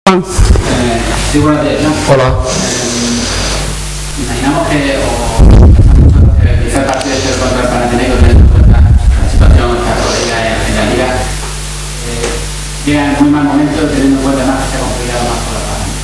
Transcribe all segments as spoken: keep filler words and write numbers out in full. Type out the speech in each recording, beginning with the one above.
Eh, sí, buenos días, ¿no? Hola. Eh, imaginamos que, o que quizá el partido este contra el Panathinaikos, teniendo en cuenta la situación que rodea en, en la liga, eh, llega en muy mal momento, teniendo en cuenta más que se ha complicado más por la paz.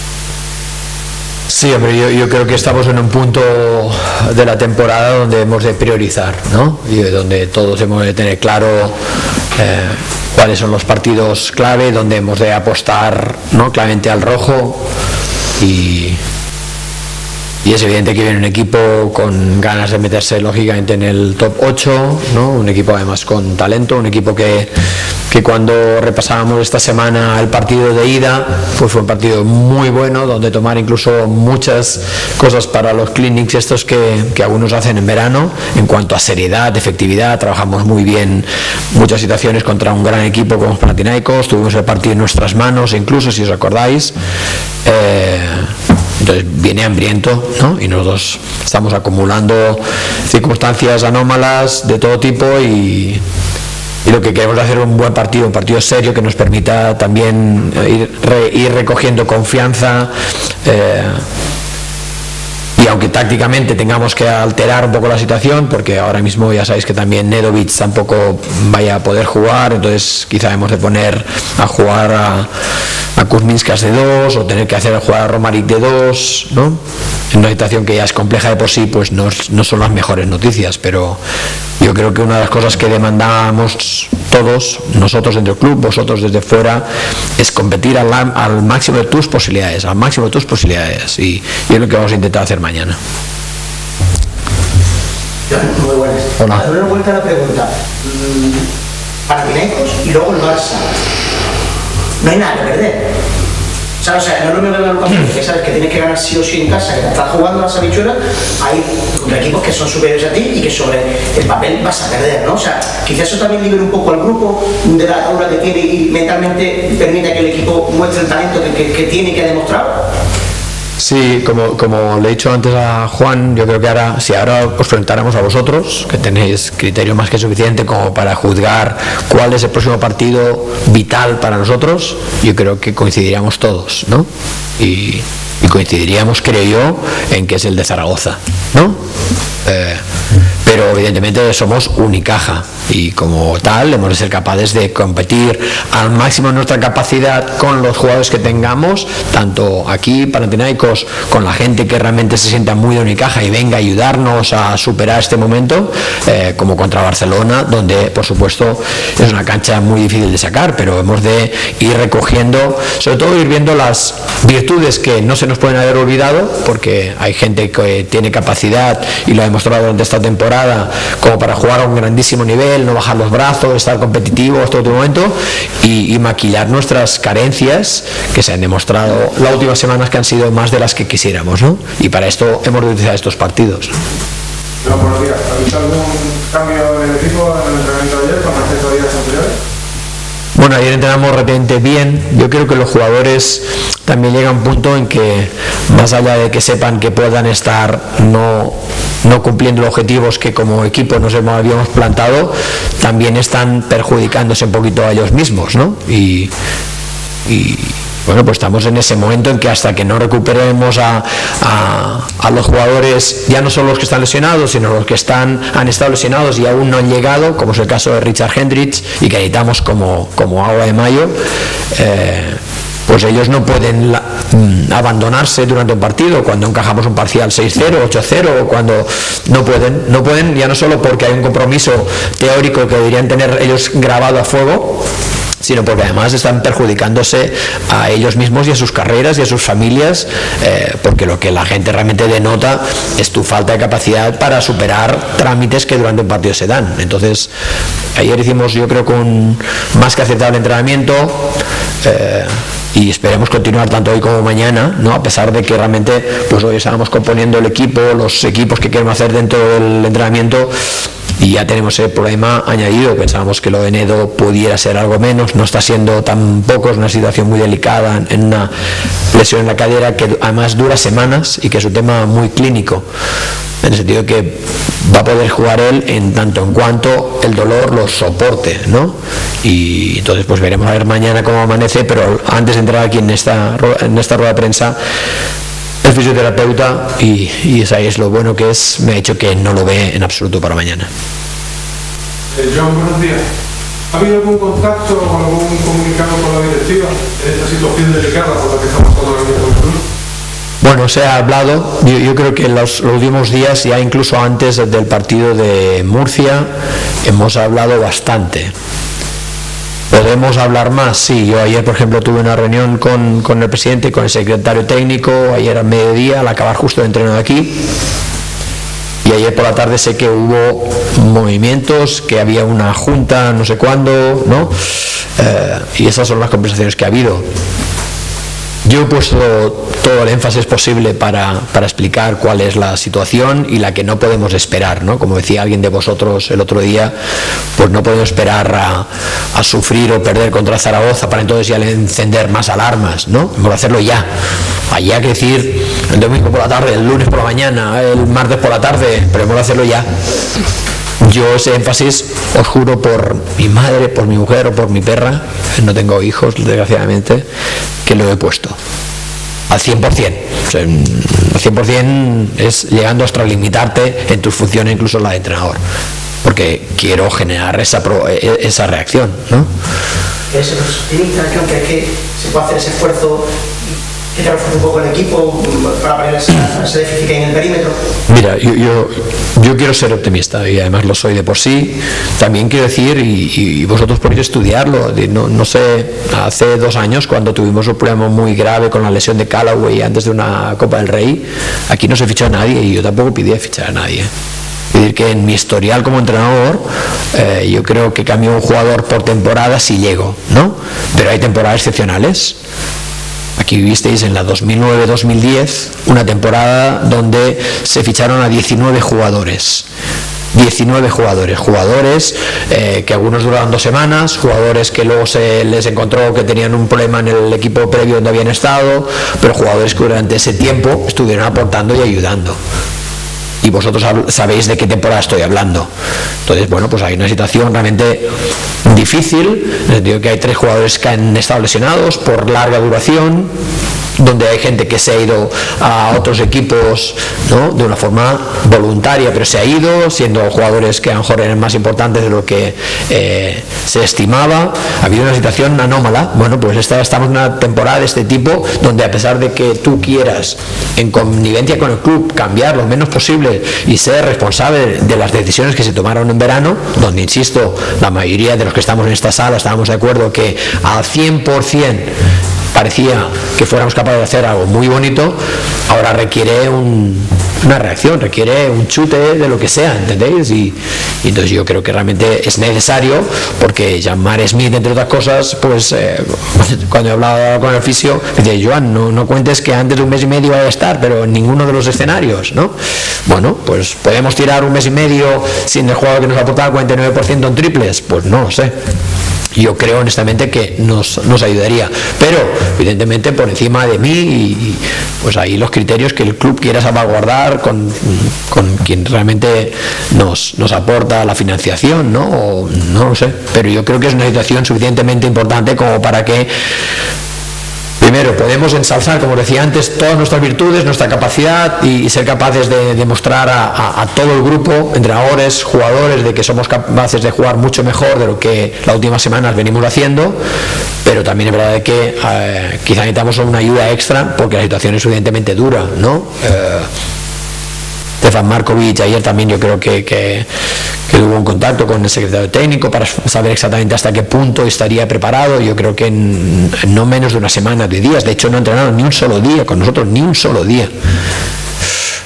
Sí, hombre, yo, yo creo que estamos en un punto de la temporada donde hemos de priorizar, ¿no? Y donde todos hemos de tener claro eh, cuáles son los partidos clave, donde hemos de apostar, ¿no?, claramente al rojo. Y, y es evidente que viene un equipo con ganas de meterse lógicamente en el top ocho, ¿no? Un equipo además con talento, un equipo que, que cuando repasábamos esta semana el partido de ida, pues fue un partido muy bueno, donde tomar incluso muchas cosas para los clinics estos que, que algunos hacen en verano, en cuanto a seriedad, efectividad. Trabajamos muy bien muchas situaciones contra un gran equipo como Panathinaikos, tuvimos el partido en nuestras manos, incluso si os acordáis. Eh, Entonces viene hambriento, ¿no? Y nosotros estamos acumulando circunstancias anómalas de todo tipo y, y lo que queremos es hacer un buen partido, un partido serio que nos permita también ir, re, ir recogiendo confianza. Eh, Y aunque tácticamente tengamos que alterar un poco la situación, porque ahora mismo ya sabéis que también Nedovic tampoco vaya a poder jugar, entonces quizá hemos de poner a jugar a, a Kuzminskas de dos, o tener que hacer jugar a Romaric de dos, ¿no? En una situación que ya es compleja de por sí, pues no, no son las mejores noticias, pero yo creo que una de las cosas que demandamos todos, nosotros dentro del club, vosotros desde fuera, es competir al, al máximo de tus posibilidades, al máximo de tus posibilidades, y, y es lo que vamos a intentar hacer mañana. Muy buenas. Hola. A dar una vuelta a la pregunta. Panathinaikos y luego el Barça. No hay nada que perder. O sea, o sea, no es lo mismo que ganar un campeón, que sabes que tienes que ganar sí o sí en casa, que te estás jugando a las habichuelas, hay contra equipos que son superiores a ti y que sobre el papel vas a perder, ¿no? O sea, quizás eso también libere un poco al grupo de la aura que tiene y mentalmente permita que el equipo muestre el talento que, que, que tiene y que ha demostrado. Sí, como, como le he dicho antes a Juan, yo creo que ahora, si ahora os preguntáramos a vosotros, que tenéis criterio más que suficiente como para juzgar cuál es el próximo partido vital para nosotros, yo creo que coincidiríamos todos, ¿no? Y, y coincidiríamos, creo yo, en que es el de Zaragoza, ¿no? Eh, pero evidentemente somos Unicaja y como tal hemos de ser capaces de competir al máximo de nuestra capacidad con los jugadores que tengamos, tanto aquí Panathinaikos, con la gente que realmente se sienta muy de Unicaja y venga a ayudarnos a superar este momento, eh, como contra Barcelona, donde por supuesto es una cancha muy difícil de sacar, pero hemos de ir recogiendo, sobre todo ir viendo las virtudes que no se nos pueden haber olvidado, porque hay gente que tiene capacidad y lo ha demostrado durante esta temporada como para jugar a un grandísimo nivel, no bajar los brazos, estar competitivos todo el momento y, y maquillar nuestras carencias que se han demostrado las últimas semanas, que han sido más de las que quisiéramos, ¿no? Y para esto hemos de utilizar estos partidos. Pero buenos días, ¿ha visto algún cambio en el equipo en el entrenamiento de ayer con respecto a días anteriores? Bueno, ayer entrenamos realmente bien. Yo creo que los jugadores también llega a un punto en que, más allá de que sepan que puedan estar no, no cumpliendo los objetivos que como equipo nos hemos, habíamos plantado, también están perjudicándose un poquito a ellos mismos, ¿no? Y, y bueno, pues estamos en ese momento en que hasta que no recuperemos a, a, a los jugadores, ya no solo los que están lesionados, sino los que están, han estado lesionados y aún no han llegado, como es el caso de Richard Hendricks, y que necesitamos como, como agua de mayo, eh, pues ellos no pueden la, mm, abandonarse durante un partido cuando encajamos un parcial seis cero, ocho cero, o cuando no pueden, no pueden, ya no solo porque hay un compromiso teórico que deberían tener ellos grabado a fuego, sino porque además están perjudicándose a ellos mismos y a sus carreras y a sus familias, eh, porque lo que la gente realmente denota es tu falta de capacidad para superar trámites que durante un partido se dan. Entonces, ayer hicimos, yo creo, con un más que aceptable entrenamiento, eh, y esperemos continuar tanto hoy como mañana, ¿no? A pesar de que realmente pues hoy estábamos componiendo el equipo, los equipos que queremos hacer dentro del entrenamiento, y ya tenemos el problema añadido. Pensábamos que lo de Nedo pudiera ser algo menos, no está siendo tampoco, es una situación muy delicada en una lesión en la cadera que además dura semanas y que es un tema muy clínico, en el sentido de que va a poder jugar él en tanto en cuanto el dolor lo soporte, ¿no? Y entonces pues veremos a ver mañana cómo amanece, pero antes de entrar aquí en esta, en esta rueda de prensa, el fisioterapeuta, y, y esa es lo bueno que es, me ha dicho que no lo ve en absoluto para mañana. Eh, John, buenos días. ¿Ha habido algún contacto o algún comunicado con la directiva en esta situación delicada por la que estamos pasando ahora mismo en el club? Bueno, se ha hablado, yo, yo creo que en los, los últimos días, ya incluso antes del partido de Murcia, hemos hablado bastante. ¿Podemos hablar más? Sí, yo ayer, por ejemplo, tuve una reunión con, con el presidente y con el secretario técnico, ayer al mediodía, al acabar justo el entreno de aquí, y ayer por la tarde sé que hubo movimientos, que había una junta no sé cuándo, ¿no? Eh, y esas son las conversaciones que ha habido. Yo he puesto todo el énfasis posible para, para explicar cuál es la situación y la que no podemos esperar, ¿no? Como decía alguien de vosotros el otro día, pues no podemos esperar a, a sufrir o perder contra Zaragoza para entonces ya encender más alarmas, ¿no? Hemos de hacerlo ya. Allá que decir el domingo por la tarde, el lunes por la mañana, el martes por la tarde, pero hemos de hacerlo ya. Yo ese énfasis, os juro por mi madre, por mi mujer o por mi perra, no tengo hijos desgraciadamente, que lo he puesto al cien por cien. O sea, al cien por cien es llegando a extralimitarte en tus funciones, incluso la de entrenador, porque quiero generar esa, pro, esa reacción, ¿no? Ese, pues, tiene interacción que es que se puede hacer ese esfuerzo que te refuerce un poco el equipo para poner ese déficit en el perímetro. Mira, yo, yo, yo quiero ser optimista y además lo soy de por sí. También quiero decir, y, y vosotros podéis estudiarlo, no, no sé, hace dos años cuando tuvimos un problema muy grave con la lesión de Callaway antes de una Copa del Rey, aquí no se fichó a nadie y yo tampoco pedí fichar a nadie. Es decir, que en mi historial como entrenador, eh, yo creo que cambio un jugador por temporada si llego, ¿no? Pero hay temporadas excepcionales. Aquí visteis en la dos mil nueve dos mil diez una temporada donde se ficharon a diecinueve jugadores. diecinueve jugadores, jugadores eh, que algunos duraron dos semanas, jugadores que luego se les encontró que tenían un problema en el equipo previo donde habían estado, pero jugadores que durante ese tiempo estuvieron aportando y ayudando. Y vosotros sabéis de qué temporada estoy hablando. Entonces, bueno, pues hay una situación realmente difícil, en el sentido que hay tres jugadores que han estado lesionados por larga duración, donde hay gente que se ha ido a otros equipos, ¿no? De una forma voluntaria, pero se ha ido, siendo jugadores que a lo mejor eran más importantes de lo que eh, se estimaba. Ha habido una situación anómala. Bueno, pues esta, estamos en una temporada de este tipo, donde a pesar de que tú quieras, en connivencia con el club, cambiar lo menos posible y ser responsable de las decisiones que se tomaron en verano, donde, insisto, la mayoría de los que estamos en esta sala estábamos de acuerdo que al cien por cien parecía que fuéramos capaces de hacer algo muy bonito, ahora requiere un, una reacción, requiere un chute de lo que sea, ¿entendéis? Y, y entonces yo creo que realmente es necesario, porque Jean-Marc Smith, entre otras cosas, pues eh, cuando he hablado con el fisio, me dice: Joan, no, no cuentes que antes de un mes y medio va a estar, pero en ninguno de los escenarios, ¿no? Bueno, pues podemos tirar un mes y medio sin el jugador que nos aporta el cuarenta y nueve por ciento en triples, pues no lo sé. Yo creo honestamente que nos, nos ayudaría, pero evidentemente por encima de mí, y pues ahí los criterios que el club quiera salvaguardar con, con quien realmente nos, nos aporta la financiación, ¿no? O, no lo sé, pero yo creo que es una situación suficientemente importante como para que, primero, podemos ensalzar, como decía antes, todas nuestras virtudes, nuestra capacidad, y ser capaces de demostrar a, a, a todo el grupo, entrenadores, jugadores, de que somos capaces de jugar mucho mejor de lo que las últimas semanas venimos haciendo, pero también es verdad que eh, quizá necesitamos una ayuda extra porque la situación es evidentemente dura, ¿no? Eh, Stefan Markovic ayer también yo creo que, que, que hubo un contacto con el secretario técnico para saber exactamente hasta qué punto estaría preparado. Yo creo que en, en no menos de una semana, de días, de hecho no ha entrenado ni un solo día con nosotros, ni un solo día.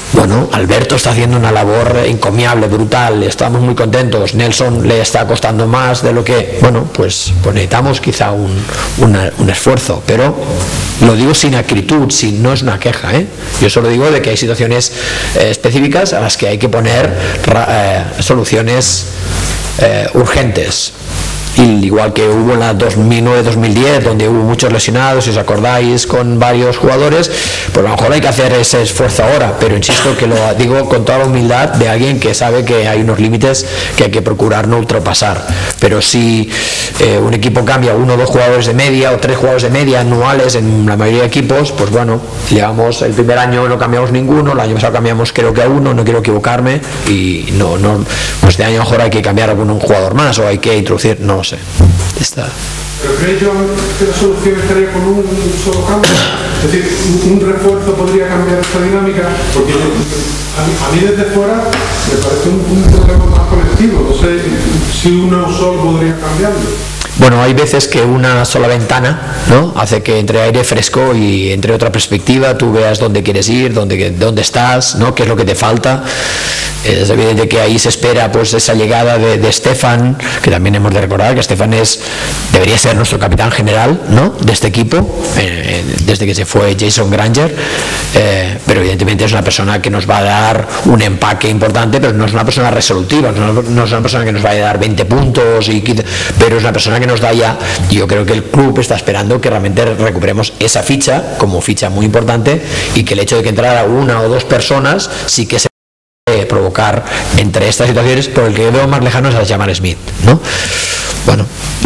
Bueno, Alberto está haciendo una labor encomiable, brutal, estamos muy contentos. Nelson le está costando más de lo que, bueno, pues, pues necesitamos quizá un, una, un esfuerzo, pero lo digo sin acritud, sin, no es una queja, ¿eh? Yo solo digo de que hay situaciones eh, específicas a las que hay que poner eh, soluciones eh, urgentes. Y igual que hubo en la dos mil nueve dos mil diez, donde hubo muchos lesionados, si os acordáis, con varios jugadores, pues a lo mejor hay que hacer ese esfuerzo ahora, pero insisto que lo digo con toda la humildad de alguien que sabe que hay unos límites que hay que procurar no ultrapasar. Pero si eh, un equipo cambia uno o dos jugadores de media o tres jugadores de media anuales en la mayoría de equipos, pues bueno, llevamos el primer año no cambiamos ninguno, el año pasado cambiamos creo que a uno, no quiero equivocarme, y no, no, pues este año a lo mejor hay que cambiar a algún jugador más o hay que introducir, no lo sé. Está. ¿Pero crees yo que la solución estaría con un solo cambio? Es decir, un refuerzo podría cambiar esta dinámica, porque yo, a, mí, a mí desde fuera me parece un, un problema más colectivo, no sé si una solo podría cambiarlo. Bueno, hay veces que una sola ventana, ¿no?, hace que entre aire fresco y entre otra perspectiva tú veas dónde quieres ir, dónde, dónde estás, ¿no?, qué es lo que te falta. Es evidente que ahí se espera pues esa llegada de, de Stefan, que también hemos de recordar que Stefan es, debería ser nuestro capitán general, ¿no?, de este equipo, eh, desde que se fue Jason Granger, eh, pero evidentemente es una persona que nos va a dar un empaque importante, pero no es una persona resolutiva, no, no es una persona que nos vaya a dar veinte puntos, y, pero es una persona que nos da ya, y yo creo que el club está esperando que realmente recuperemos esa ficha como ficha muy importante, y que el hecho de que entrara una o dos personas sí que se puede provocar entre estas situaciones, por el que veo más lejano es a Jamal Smith, ¿no? Bueno.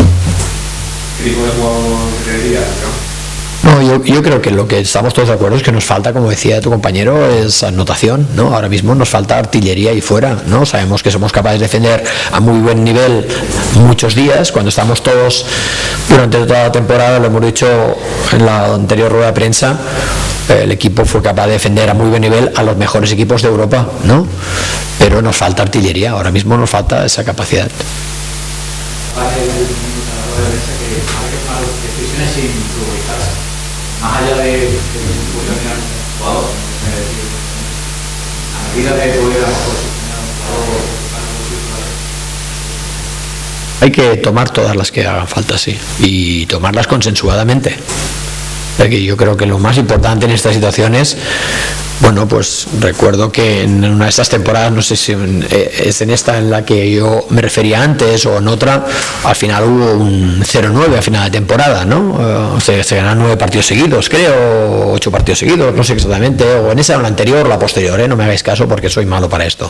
¿Qué tipo de jugador creerías, no? No, yo, yo creo que lo que estamos todos de acuerdo es que nos falta, como decía tu compañero, es anotación, ¿no? Ahora mismo nos falta artillería ahí fuera, ¿no? Sabemos que somos capaces de defender a muy buen nivel muchos días, cuando estamos todos durante toda la temporada, lo hemos dicho en la anterior rueda de prensa, el equipo fue capaz de defender a muy buen nivel a los mejores equipos de Europa, ¿no? Pero nos falta artillería, ahora mismo nos falta esa capacidad. Más allá de, de, de posicionar un jugador, a medida de poder a lo mejor posicionar un jugador. Hay que tomar todas las que hagan falta, sí, y tomarlas consensuadamente. Porque yo creo que lo más importante en estas situaciones, bueno, pues recuerdo que en una de estas temporadas, no sé si es en esta en la que yo me refería antes o en otra, al final hubo un cero nueve a final de temporada, ¿no? Se, se ganaron nueve partidos seguidos, creo, ocho partidos seguidos, no sé exactamente, o en esa o la anterior o la posterior, ¿eh? No me hagáis caso porque soy malo para esto.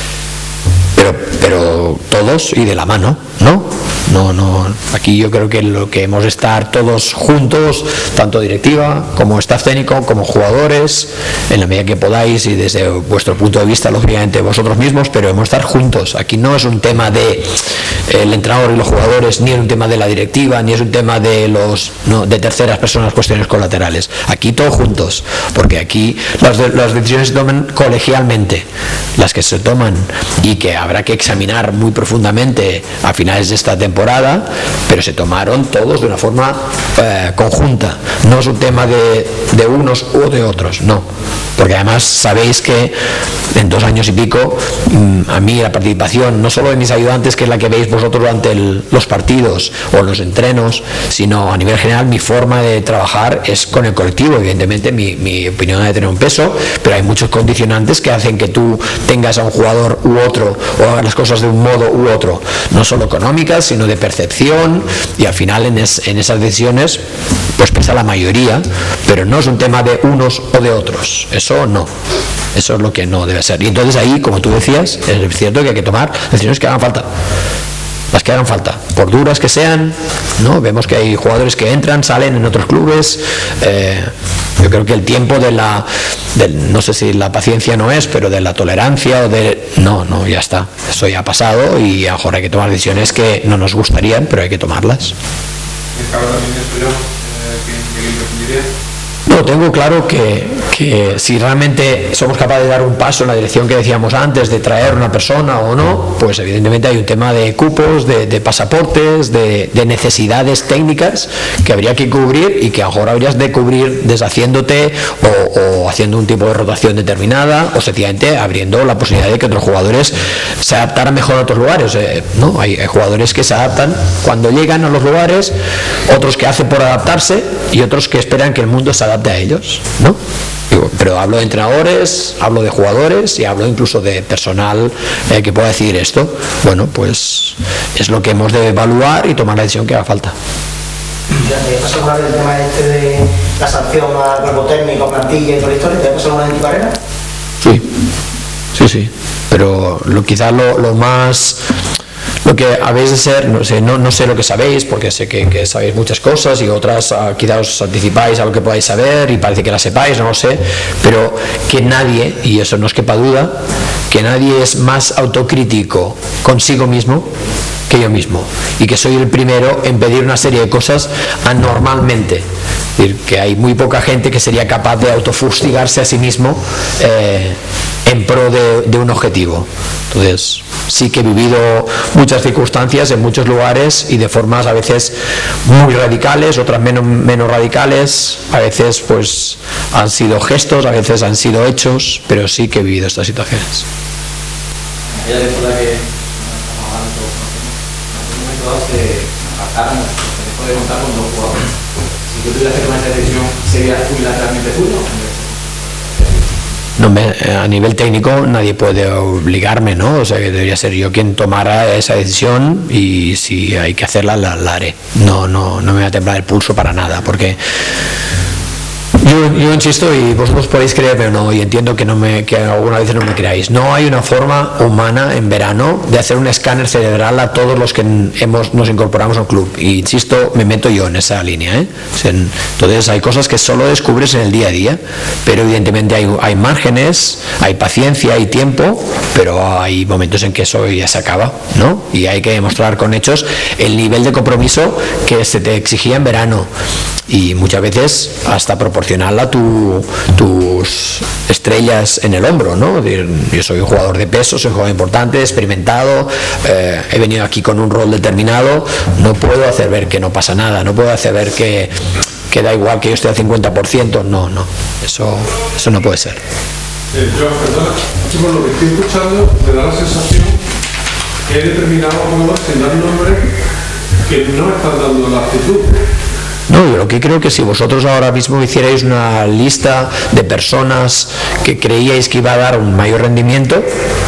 Pero, pero todos y de la mano, ¿no? No, no, aquí yo creo que lo que hemos de estar todos juntos, tanto directiva como staff técnico, como jugadores, en la medida que podáis y desde vuestro punto de vista, lógicamente vosotros mismos, pero hemos de estar juntos. Aquí no es un tema de el entrenador y los jugadores, ni es un tema de la directiva, ni es un tema de los no, de terceras personas, cuestiones colaterales. Aquí todos juntos, porque aquí las, de, las decisiones se toman colegialmente, las que se toman y que habrá que examinar muy profundamente a finales de esta temporada, pero se tomaron todos de una forma eh, conjunta. No es un tema de, de unos o de otros, no. Porque además sabéis que en dos años y pico, a mí la participación, no solo de mis ayudantes, que es la que veis vosotros durante el, los partidos o los entrenos, sino a nivel general mi forma de trabajar es con el colectivo. Evidentemente mi, mi opinión debe tener un peso, pero hay muchos condicionantes que hacen que tú tengas a un jugador u otro o hagas las cosas de un modo u otro, no solo económicas, sino de percepción, y al final en, es, en esas decisiones pues pesa la mayoría, pero no es un tema de unos o de otros. Eso no, eso es lo que no debe ser. Y entonces ahí, como tú decías, es cierto que hay que tomar decisiones que hagan falta, las que hagan falta, por duras que sean, ¿no? Vemos que hay jugadores que entran, salen en otros clubes. Eh, yo creo que el tiempo de la, de, no sé si la paciencia no es, pero de la tolerancia o de, no, no, ya está, eso ya ha pasado, y a lo mejor hay que tomar decisiones que no nos gustarían, pero hay que tomarlas. ¿Y ahora también esto yo? ¿Quién, quién definiría? No, No, tengo claro que, que si realmente somos capaces de dar un paso en la dirección que decíamos antes, de traer una persona o no, pues evidentemente hay un tema de cupos, de, de pasaportes, de, de necesidades técnicas que habría que cubrir y que a lo mejor habrías de cubrir deshaciéndote o, o haciendo un tipo de rotación determinada o sencillamente abriendo la posibilidad de que otros jugadores se adaptaran mejor a otros lugares, eh, ¿no? Hay, hay jugadores que se adaptan cuando llegan a los lugares, otros que hacen por adaptarse y otros que esperan que el mundo se adapte a ellos, ¿no? Digo, pero hablo de entrenadores, hablo de jugadores y hablo incluso de personal eh, que pueda decir esto. Bueno, pues es lo que hemos de evaluar y tomar la decisión que haga falta. ¿Te ha pasado alguna vez el tema este de la sanción al cuerpo técnico, plantilla y toda la historia? ¿Te ha pasado alguna vez en tu carrera? Sí, sí, sí. Pero lo, quizás lo, lo más... Lo que habéis de ser, no sé, no, no sé lo que sabéis, porque sé que, que sabéis muchas cosas y otras uh, quizás os anticipáis a lo que podáis saber y parece que la sepáis, no lo sé, pero que nadie, y eso no os quepa duda, que nadie es más autocrítico consigo mismo que yo mismo, y que soy el primero en pedir una serie de cosas anormalmente. Es decir, que hay muy poca gente que sería capaz de autofustigarse a sí mismo eh, en pro de, de un objetivo. Entonces, sí que he vivido muchas circunstancias en muchos lugares y de formas a veces muy radicales, otras menos, menos radicales, a veces pues han sido gestos, a veces han sido hechos, pero sí que he vivido estas situaciones. Ella recuerda que en un momento dado se apartaron, se dejó de contar con dos jugadores. Si yo tuviera que tomar esa decisión, ¿sería unilateralmente tuyo? No, a nivel técnico nadie puede obligarme, ¿no? O sea, que debería ser yo quien tomara esa decisión y si hay que hacerla, la, la haré. No, no, no me voy a temblar el pulso para nada, porque yo, yo insisto, y vosotros podéis creer, pero no, y entiendo que, no me, que alguna vez no me creáis. No hay una forma humana en verano de hacer un escáner cerebral a todos los que hemos, nos incorporamos al club. Y insisto, me meto yo en esa línea, ¿eh? O sea, entonces hay cosas que solo descubres en el día a día, pero evidentemente hay, hay márgenes, hay paciencia, hay tiempo, pero hay momentos en que eso ya se acaba, ¿no? Y hay que demostrar con hechos el nivel de compromiso que se te exigía en verano. Y muchas veces hasta proporcional a tu, tus estrellas en el hombro, ¿no? Yo soy un jugador de peso, soy un jugador importante, experimentado, eh, he venido aquí con un rol determinado, no puedo hacer ver que no pasa nada, no puedo hacer ver que, que da igual que yo esté al cincuenta por ciento, no, no, eso, eso no puede ser. Eh, yo, perdona, por lo que estoy escuchando, me da la sensación que hay determinados jugadores sin dar nombre que no están dando la actitud. No, yo lo que creo que si vosotros ahora mismo hicierais una lista de personas que creíais que iba a dar un mayor rendimiento,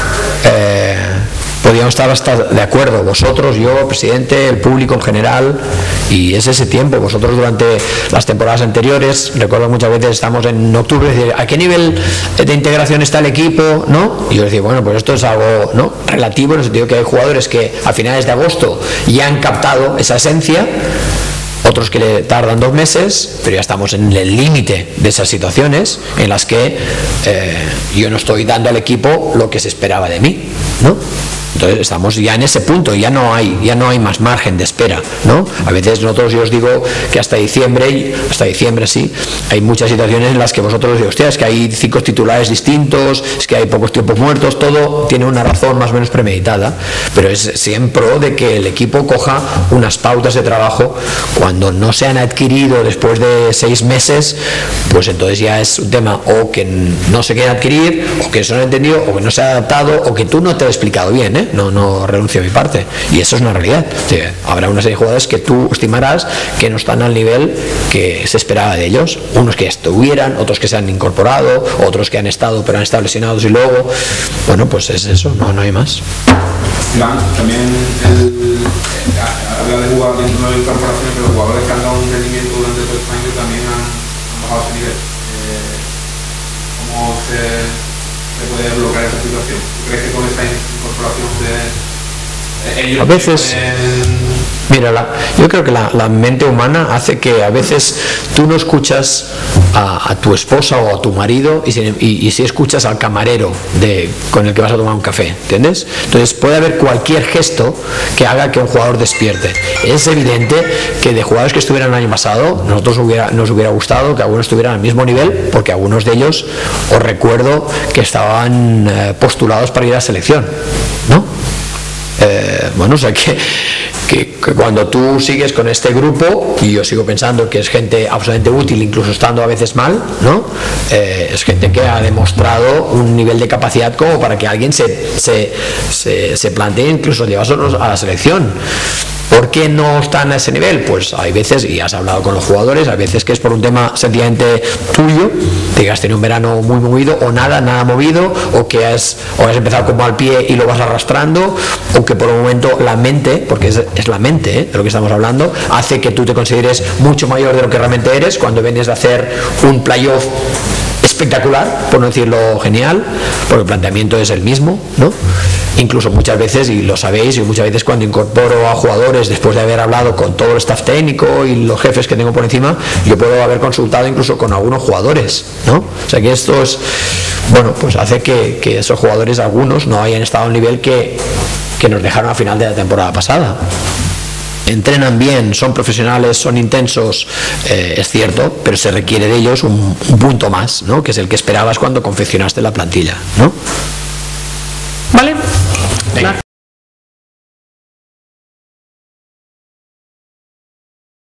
eh, podríamos estar hasta de acuerdo, vosotros, yo, presidente, el público en general, y es ese tiempo. Vosotros durante las temporadas anteriores, recuerdo muchas veces estamos en octubre, decir, ¿a qué nivel de integración está el equipo? ¿No? Y yo decía, bueno, pues esto es algo, ¿no?, relativo, en el sentido que hay jugadores que a finales de agosto ya han captado esa esencia, otros que le tardan dos meses, pero ya estamos en el límite de esas situaciones en las que eh, yo no estoy dando al equipo lo que se esperaba de mí, ¿no? Entonces estamos ya en ese punto, ya no hay, ya no hay más margen de espera, ¿no? A veces nosotros, yo os digo que hasta diciembre, hasta diciembre sí, hay muchas situaciones en las que vosotros digo, hostia, es que hay cinco titulares distintos, es que hay pocos tiempos muertos, todo tiene una razón más o menos premeditada, pero es siempre de que el equipo coja unas pautas de trabajo. Cuando no se han adquirido después de seis meses, pues entonces ya es un tema o que no se quiere adquirir, o que no se han entendido, o que no se ha adaptado, o que tú no te has explicado bien, ¿eh? No, no renuncio a mi parte, y eso es una realidad. O sea, habrá una serie de jugadores que tú estimarás que no están al nivel que se esperaba de ellos, unos que estuvieran, otros que se han incorporado, otros que han estado pero han estado lesionados y luego, bueno, pues es eso, no, no hay más. Iván, también el, habla de jugadores dentro de la incorporación, pero los jugadores que han dado un rendimiento durante todo este año también han, han bajado ese nivel. Eh, ¿Cómo se, se puede bloquear esa situación? ¿Tú crees que con esta incorporación de ellos a veces pueden Mira, la, yo creo que la, la mente humana hace que a veces tú no escuchas a, a tu esposa o a tu marido y si, y, y si escuchas al camarero de, con el que vas a tomar un café, ¿entiendes? Entonces puede haber cualquier gesto que haga que un jugador despierte. Es evidente que de jugadores que estuvieran el año pasado, nosotros hubiera, nos hubiera gustado que algunos estuvieran al mismo nivel, porque algunos de ellos, os recuerdo que estaban eh, postulados para ir a selección, ¿no? Eh, bueno, o sea que, que, que cuando tú sigues con este grupo, y yo sigo pensando que es gente absolutamente útil, incluso estando a veces mal, ¿no? Eh, es gente que ha demostrado un nivel de capacidad como para que alguien se, se, se, se plantee incluso llevárselos a la selección. ¿Por qué no están a ese nivel? Pues hay veces, y has hablado con los jugadores, hay veces que es por un tema sencillamente tuyo, de que has tenido un verano muy movido, o nada, nada movido, o que has, o has empezado como al pie y lo vas arrastrando, o que por un momento la mente, porque es, es la mente, ¿eh?, de lo que estamos hablando, hace que tú te consideres mucho mayor de lo que realmente eres cuando vienes de hacer un playoff espectacular, por no decirlo genial, porque el planteamiento es el mismo, ¿no? Incluso muchas veces, y lo sabéis, y muchas veces cuando incorporo a jugadores después de haber hablado con todo el staff técnico y los jefes que tengo por encima, yo puedo haber consultado incluso con algunos jugadores, ¿no? O sea que esto es, bueno, pues hace que, que esos jugadores, algunos, no hayan estado al nivel que, que nos dejaron al final de la temporada pasada. Entrenan bien, son profesionales, son intensos, eh, es cierto, pero se requiere de ellos un, un punto más, ¿no?, que es el que esperabas cuando confeccionaste la plantilla, ¿no? ¿Vale?